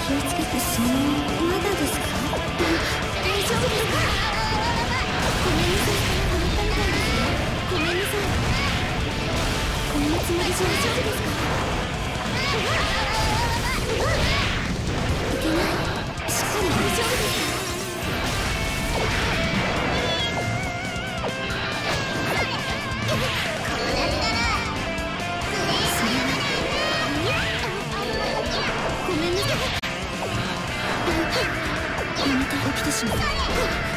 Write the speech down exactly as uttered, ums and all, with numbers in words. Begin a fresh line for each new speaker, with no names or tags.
気をつけて。そのまだですか？大丈夫ですか？ごめんなさい。変わったみたいですよ。ごめんなさい。こんなつもりじゃ。大丈夫ですか？いけない。しっかり。大丈夫です。ごめんなさい。また起きてしまった。